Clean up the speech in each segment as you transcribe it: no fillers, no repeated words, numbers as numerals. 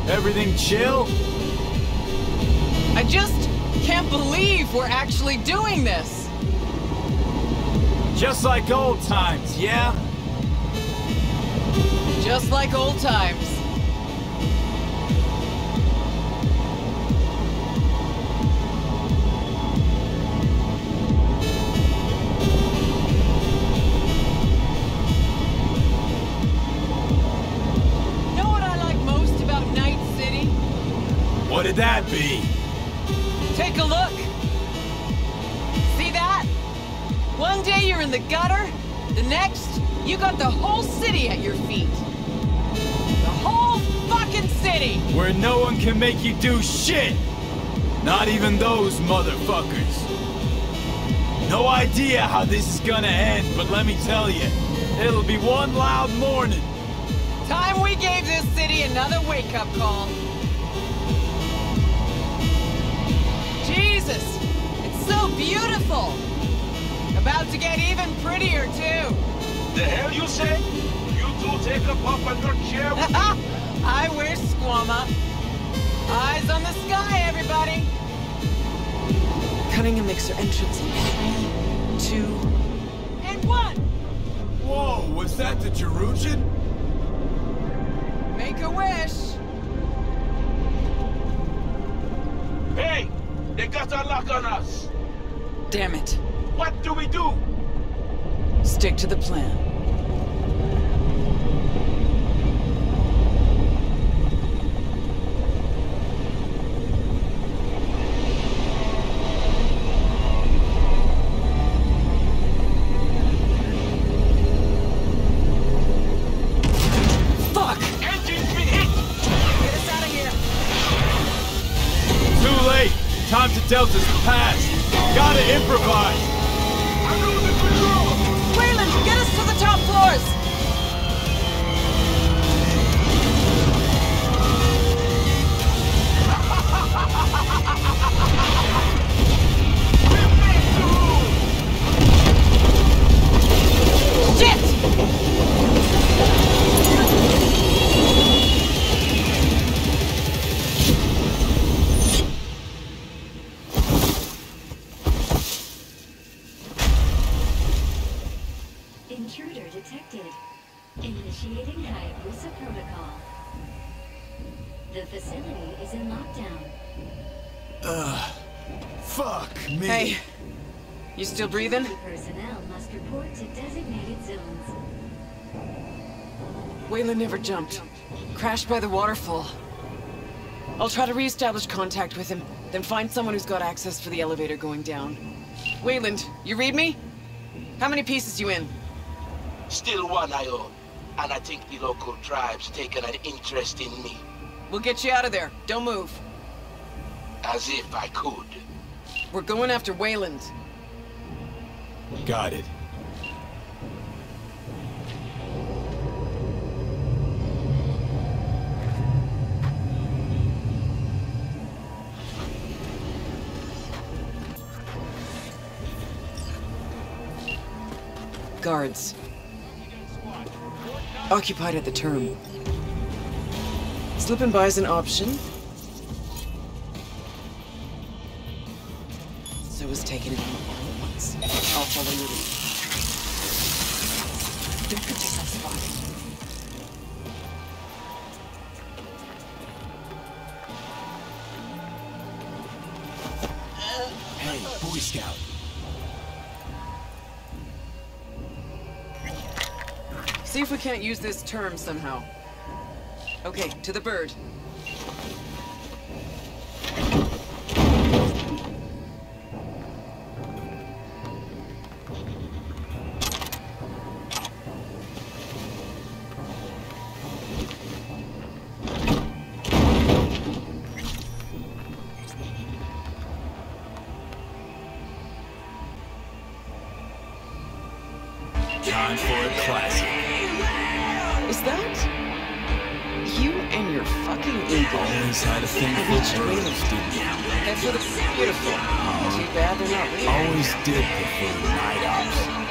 Everything chill? I just can't believe we're actually doing this! Just like old times, yeah? Just like old times. Know what I like most about Night City? What did that be? Take a look! See that? One day you're in the gutter, the next, you got the whole city at your feet. The whole fucking city! Where no one can make you do shit! Not even those motherfuckers. No idea how this is gonna end, but let me tell you, it'll be one loud morning. Time we gave this city another wake-up call. Jesus! It's so beautiful! About to get even prettier, too! The hell you say? You two take a puff on your chair with me? I wish, Squama. Eyes on the sky, everybody! Cutting a mixer entrance in 3, 2, and 1! Whoa, was that the Jerugian? Make a wish! Hey! They got a lock on us! Damn it. What do we do? Stick to the plan. Fuck! Engine's been hit! Get us out of here! Too late! Time to Delta's past! Gotta improvise! I'm losing control! Wayland, get us to the top floors! We're made to rule! Shit! Intruder detected. Initiating Hayabusa protocol. The facility is in lockdown. Fuck me! Hey, you still breathing? Security personnel must report to designated zones. Wayland never jumped. Crashed by the waterfall. I'll try to re-establish contact with him, then find someone who's got access for the elevator going down. Wayland, you read me? How many pieces you in? Still one I own, and I think the local tribe's taken an interest in me. We'll get you out of there. Don't move. As if I could. We're going after Wayland. Got it. Guards. Occupied at the term. Slipping by is an option. So is taking it all at once. I'll follow your lead. Don't put yourself spotted. Hey, Boy Scout. See if we can't use this term somehow. Okay, to the bird. Time for a classic. Is that you and your fucking eagle? Always had a thing for Which way birds, was didn't you? That's for the beautiful. Too bad they're not real. Always did prefer night ops.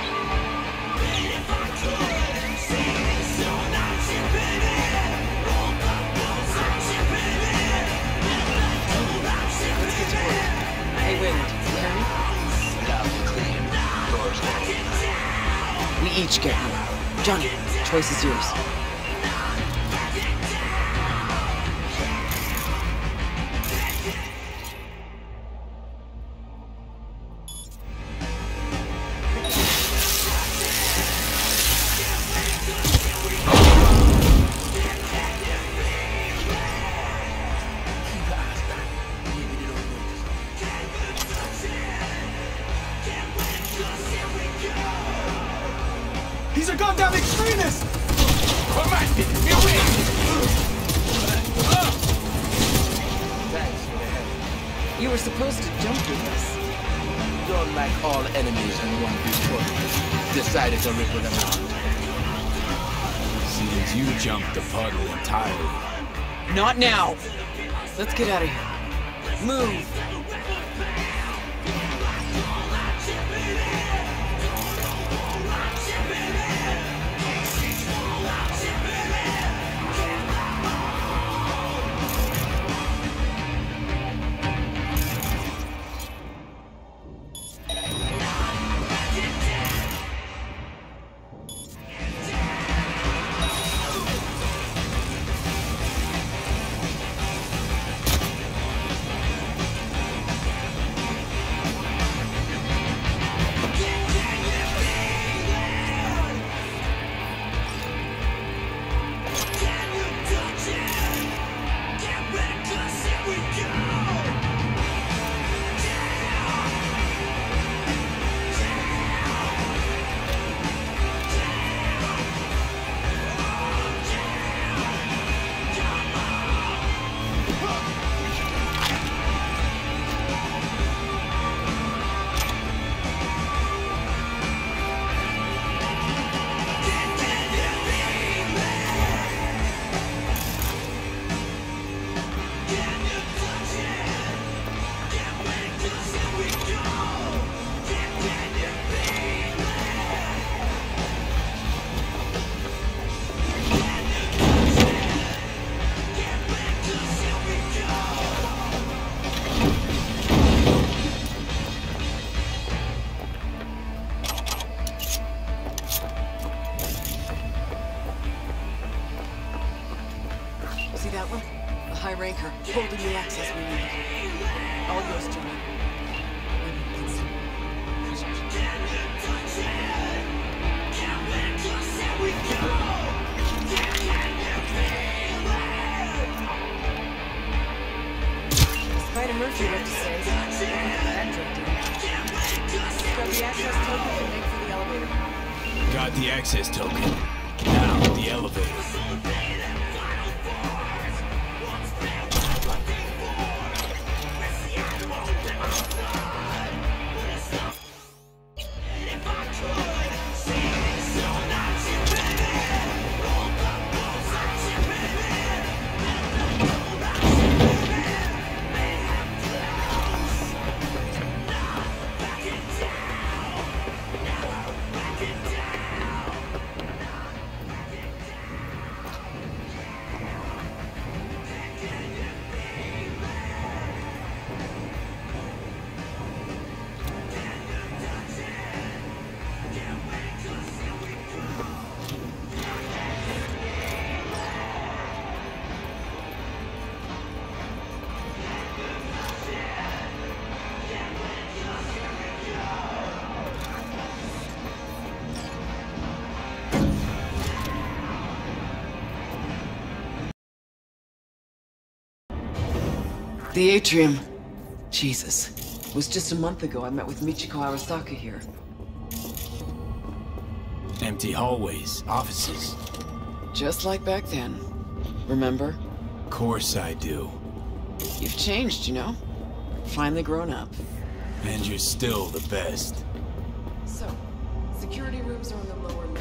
each get one. Johnny, choice is yours. He's a goddamn extremist! Command it! Away! Thanks for the help. You were supposed to jump with us. Don't like all enemies in one big puddle. Decided to ripple them out. Seems you jumped the puddle entirely. Not now. Let's get out of here. Move. See that one? The high ranker, holding the access we need. All yours, Johnny. Spider Murphy, what to say? Grab the access token and make for the elevator. Got the access token. Now, the elevator. The atrium. Jesus. It was just a month ago I met with Michiko Arasaka here. Empty hallways, offices. Just like back then. Remember? Course I do. You've changed, you know? Finally grown up. And you're still the best. So, security rooms are on the lower level.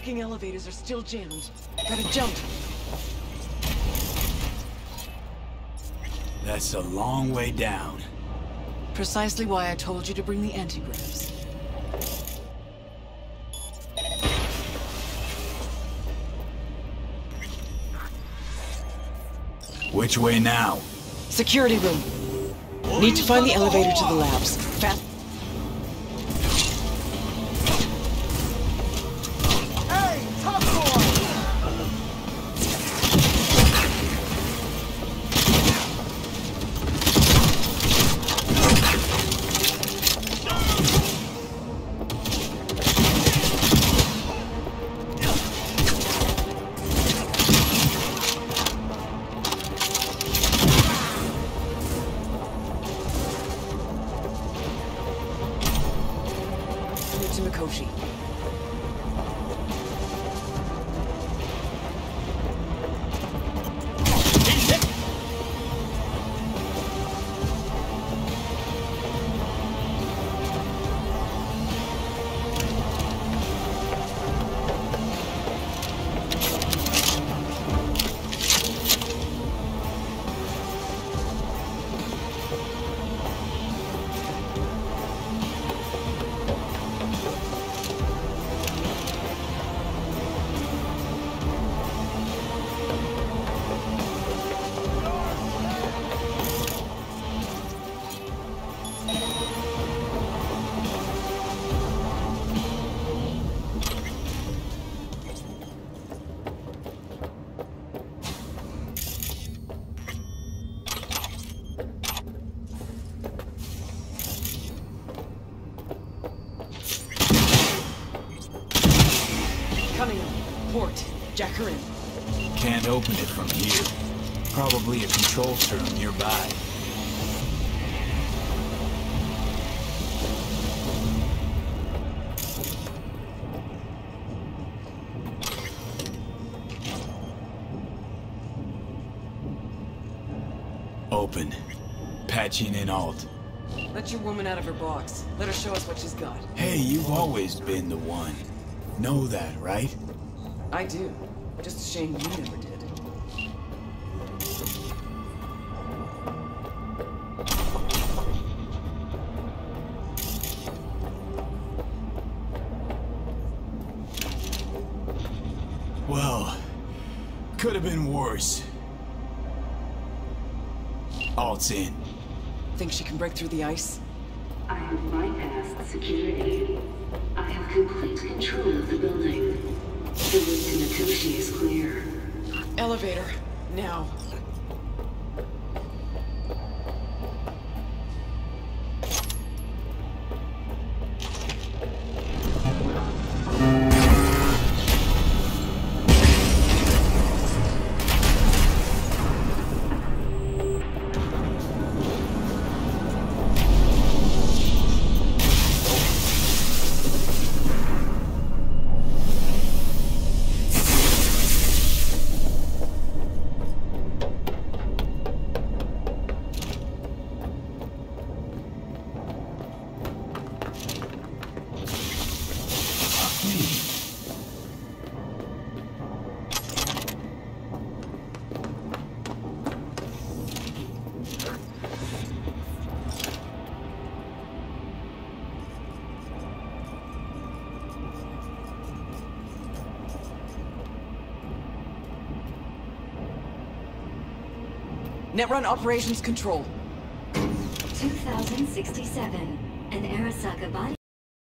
fucking elevators are still jammed. Gotta jump. That's a long way down. Precisely why I told you to bring the antigravs. Which way now? Security room. Need to find the elevator to the labs. Fast. Hey, tough boy! To Mikoshi. Coming up. Port. Jack her in. Can't open it from here. Probably a control term nearby. Open. Patching in alt. Let your woman out of her box. Let her show us what she's got. Hey, you've always been the one. Know that, right? I do. Just a shame you never did. Well, could have been worse. Alt's in. Think she can break through the ice? I have bypassed security. I have complete control of the building. The route to Mikoshi is clear. Elevator. Now. Netrun Operations Control. 2067. An Arasaka body.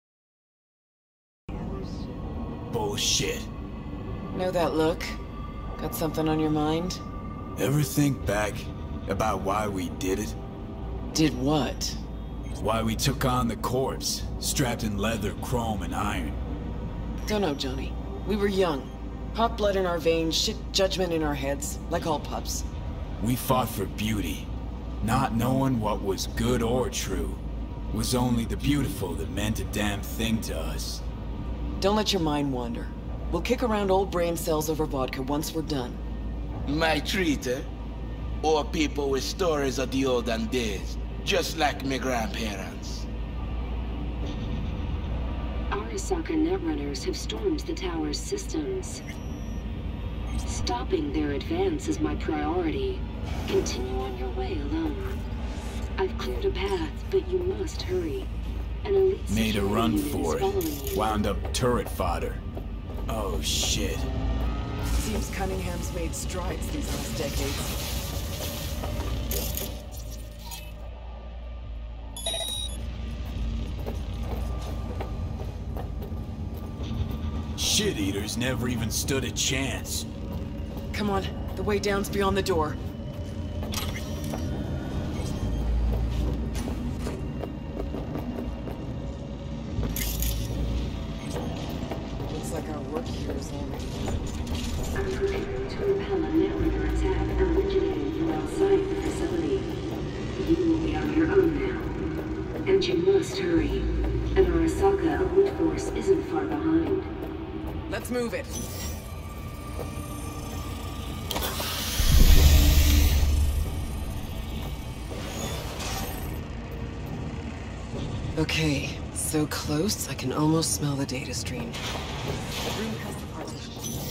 Bullshit. Know that look? Got something on your mind? Ever think back about why we did it? Did what? Why we took on the corpse, strapped in leather, chrome, and iron? Don't know, Johnny. We were young. Hot blood in our veins, shit judgment in our heads, like all pups. We fought for beauty, not knowing what was good or true. It was only the beautiful that meant a damn thing to us. Don't let your mind wander. We'll kick around old brain cells over vodka once we're done. My treat, eh? Or people with stories of the olden days, just like my grandparents. Our Arasaka Netrunners have stormed the tower's systems. Stopping their advance is my priority. Continue on your way alone. I've cleared a path, but you must hurry. An elite Made a security run unit is for it. following you. Wound up turret fodder. Oh shit. Seems Cunningham's made strides these last decades. Shit-eaters never even stood a chance. Come on, the way down's beyond the door. Looks like our work here is already done. I'm preparing to repel a Netrunner attack originating from outside the facility. You will be on your own now. And you must hurry. An Arasaka elite force isn't far behind. Let's move it. Okay, so close I can almost smell the data stream. The room has the partition.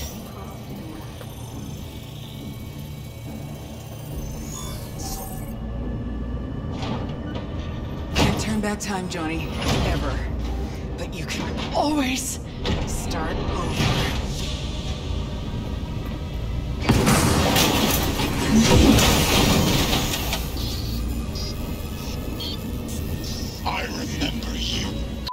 Can't turn back time, Johnny. Ever. But you can always start over. I remember you.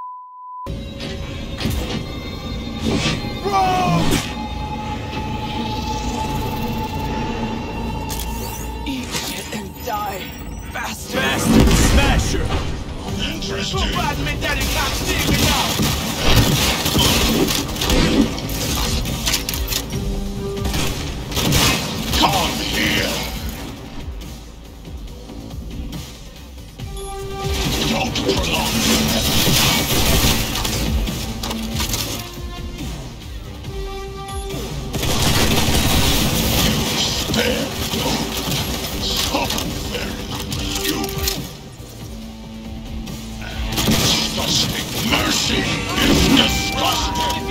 Eat it and die. Faster. Bastard smasher! Interesting. Come here. Don't prolong You spare no. So very human. Disgusting. Mercy is disgusting.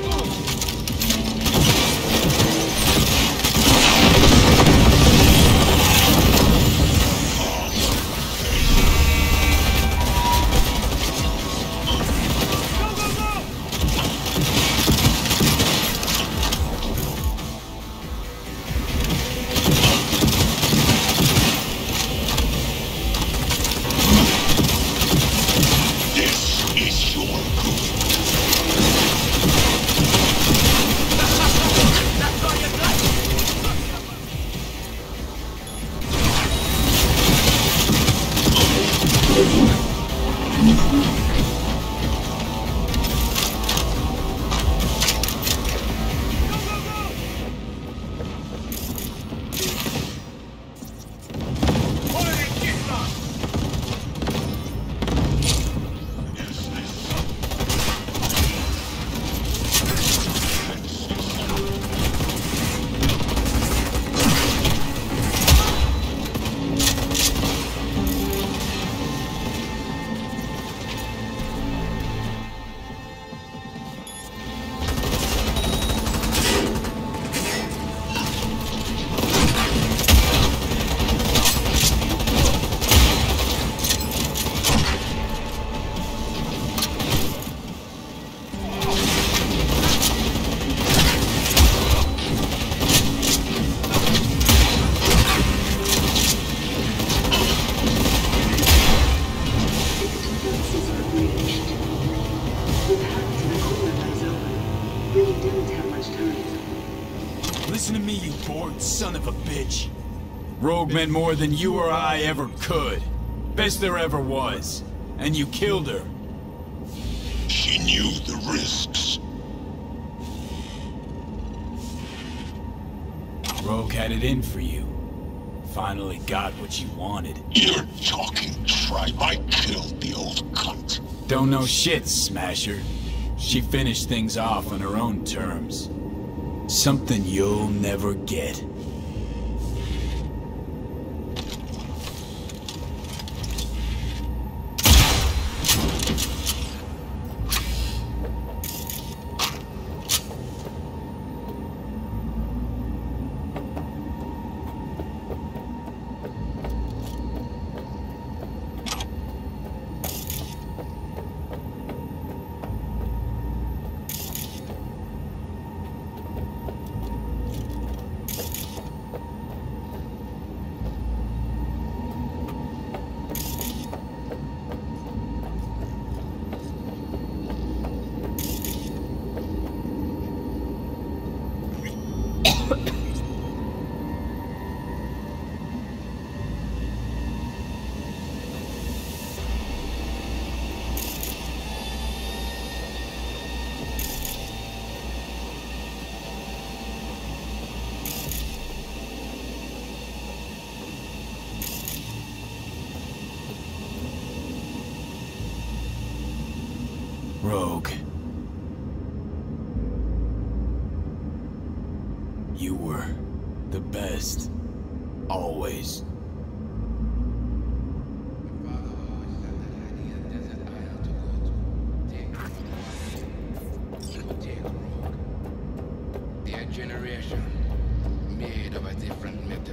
This is your good. Listen to me, you bored son of a bitch. Rogue meant more than you or I ever could. Best there ever was. And you killed her. She knew the risks. Rogue had it in for you. Finally got what you wanted. You're talking tripe. I killed the old cunt. Don't know shit, Smasher. She finished things off on her own terms. Something you'll never get. Rogue. You were the best. Always. Their generation made of a different metal.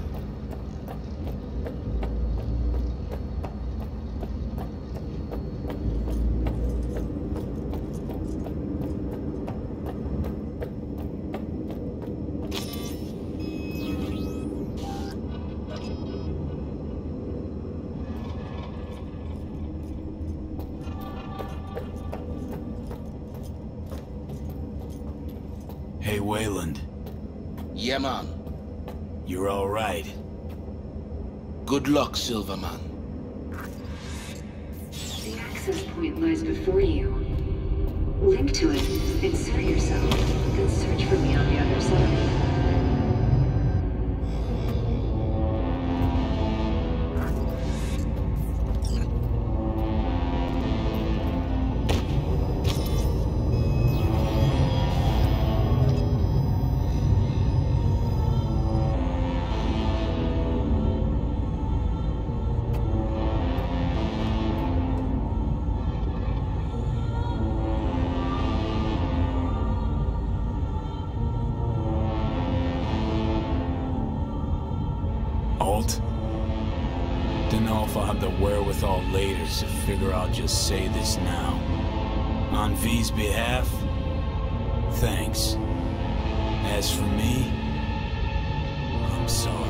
Hey, Wayland. Yeah, man. You're all right. Good luck, Silverman. The access point lies before you. Link to it, insert yourself, then search for me on the other side. Alt? Dunno if I'll have the wherewithal later, so figure I'll just say this now. On V's behalf, thanks. As for me, I'm sorry.